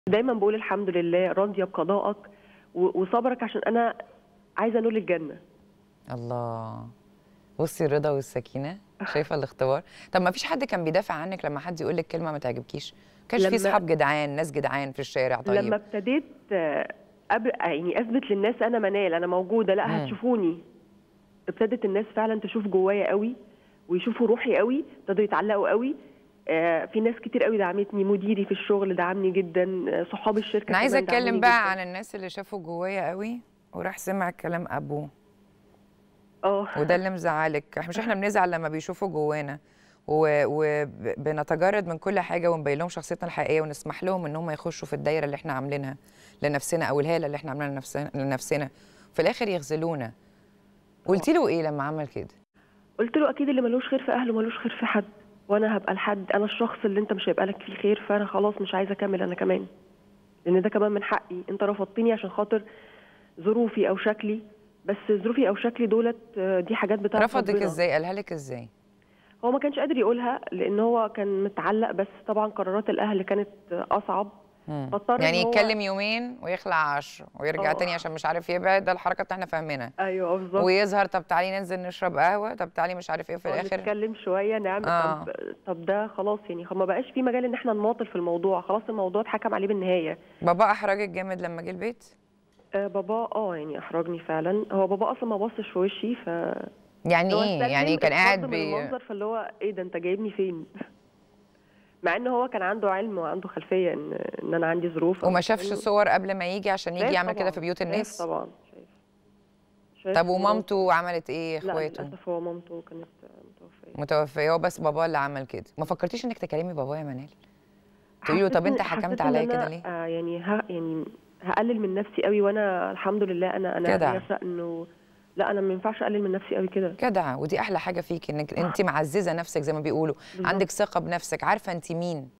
دايما بقول الحمد لله راضيه بقضائك وصبرك عشان انا عايزه انول الجنه. الله، بصي الرضا والسكينه، شايفه الاختبار. طب ما فيش حد كان بيدافع عنك لما حد يقول لك كلمه ما تعجبكيش؟ ما كانش في لما صحاب جدعان، ناس جدعان في الشارع؟ لما طيب ابتديت يعني اثبت للناس انا منال، انا موجوده، لا هتشوفوني. ابتدت الناس فعلا تشوف جوايا قوي ويشوفوا روحي قوي، ابتدوا يتعلقوا قوي. في ناس كتير قوي دعمتني، مديري في الشغل دعمني جدا، صحاب الشركه انا عايزه كمان دعموني اتكلم جدا. بقى عن الناس اللي شافوا جوايا قوي وراح سمع كلام ابوه. وده اللي مزعلك. مش احنا بنزعل لما بيشوفوا جوانا وبنتجرد من كل حاجه ونبين لهم شخصيتنا الحقيقيه ونسمح لهم ان هم يخشوا في الدايره اللي احنا عاملينها لنفسنا او الهاله اللي احنا عاملينها لنفسنا في الاخر يخذلونا. قلتي له ايه لما عمل كده؟ قلت له اكيد اللي ملوش خير في اهله ملوش خير في حد، وانا هبقى الحد، انا الشخص اللي انت مش هيبقى لك فيه خير، فانا خلاص مش عايزه اكمل انا كمان، لان ده كمان من حقي. انت رفضتني عشان خاطر ظروفي او شكلي، بس ظروفي او شكلي دولت دي حاجات بتاعت رفضك ربنا. ازاي؟ قالها لك ازاي؟ هو ما كانش قادر يقولها لان هو كان متعلق، بس طبعا قرارات الاهل كانت اصعب. فاضطر يعني ان هو يتكلم يومين ويخلع 10 ويرجع تاني عشان مش عارف يبعد. ده الحركه اللي احنا فاهمينها. ايوه بالظبط. ويظهر طب تعالي ننزل نشرب قهوه، طب تعالي مش عارف ايه، في الاخر نتكلم شويه نعمل طب ده خلاص يعني ما بقاش في مجال ان احنا نماطل في الموضوع، خلاص الموضوع اتحكم عليه بالنهايه. بابا احرجك جامد لما جه البيت؟ بابا يعني احرجني فعلا. هو بابا اصلا ما بصش في وشي، يعني ايه؟ يعني كان قاعد من المنظر، فاللي هو ايه ده انت جايبني فين؟ مع ان هو كان عنده علم وعنده خلفيه ان انا عندي ظروف. وما شافش صور قبل ما يجي عشان يجي يعمل كده في بيوت الناس؟ شايف طبعا، شايف. طب ومامته عملت ايه؟ اخواته؟ لا للاسف هو مامته كانت متوفيه. هو بس بابا اللي عمل كده. ما فكرتيش انك تكلمي بابا يا منال؟ تقولي له طب انت حكمت عليا كده ليه؟ يعني هقلل من نفسي قوي، وانا الحمد لله انا عارفه انه لا، انا ما ينفعش اقلل من نفسي قوي كده. جدعه، ودي احلى حاجه فيكي انك انت معززه نفسك زي ما بيقولوا. عندك ثقه بنفسك، عارفه انت مين.